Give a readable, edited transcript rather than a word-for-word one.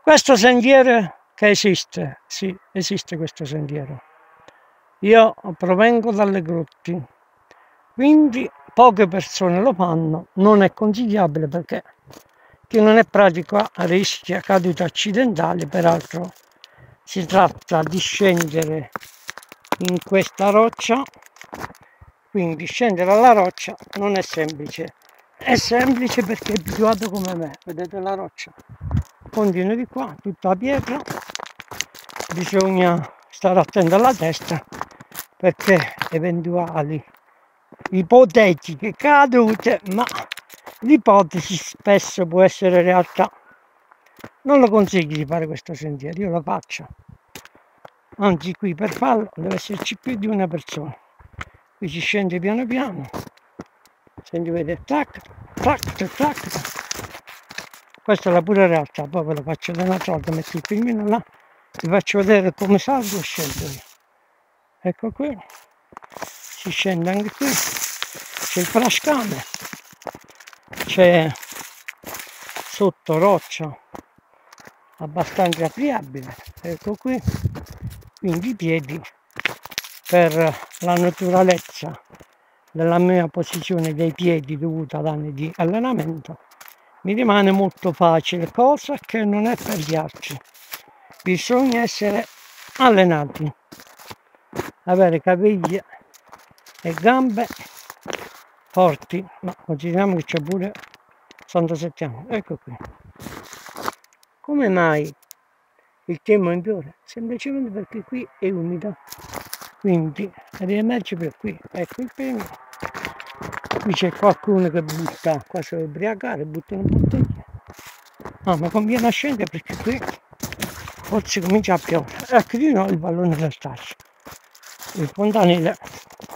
Questo sentiero che esiste, sì, esiste questo sentiero. Io provengo dalle grotte, quindi poche persone lo fanno, non è consigliabile perché chi non è pratico rischia cadute accidentali. Peraltro si tratta di scendere in questa roccia, quindi scendere alla roccia non è semplice. È semplice perché è abituato come me, vedete la roccia, continua di qua, tutta pietra, bisogna stare attento alla testa perché eventuali ipotetiche cadute, ma l'ipotesi spesso può essere realtà. Non lo consiglio di fare questo sentiero, io lo faccio, anzi qui per farlo deve esserci più di una persona. Qui si scende piano piano, senti, vede, tac, tac, tac. Questa è la pura realtà, poi ve lo faccio da un'altra volta, metto il filmino là, vi faccio vedere come salgo e scendo io. Ecco qui, si scende anche qui, c'è il frascame, c'è sotto roccia abbastanza friabile, ecco qui, quindi i piedi, per la naturalezza della mia posizione dei piedi dovuta ad anni di allenamento, mi rimane molto facile, cosa che non è per gli altri. Bisogna essere allenati, avere caviglie e gambe forti, ma consideriamo che c'è pure 67 anni. Ecco qui. Come mai il tempo migliore? Semplicemente perché qui è umido, quindi riemerge per qui. Ecco il pene. Qui c'è qualcuno che butta, qua si deve ubriacare, buttano bottiglie. Ma conviene a scendere perché qui forse comincia a piovere. Ecco di nuovo il pallone del taglio, il fontanile